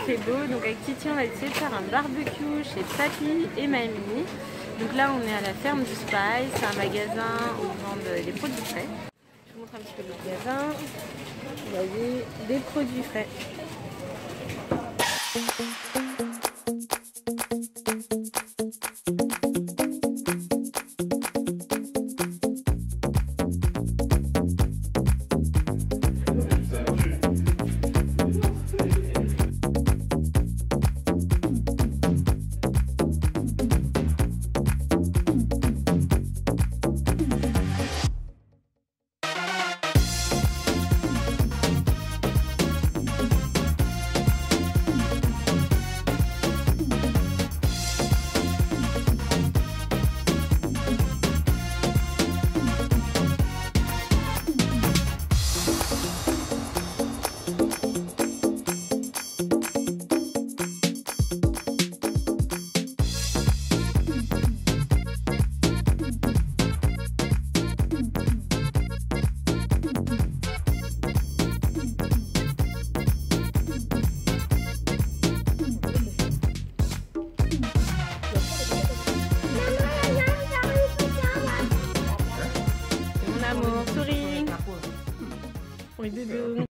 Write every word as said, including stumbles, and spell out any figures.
fait beau, donc avec Titi on va essayer de faire un barbecue chez Papy et Mamie. Donc là on est à la ferme du Spice, c'est un magasin où ils vendent des produits frais. Je vous montre un petit peu le magasin. Vous voyez, des produits frais. Mon amour, souris. Oui, bébé.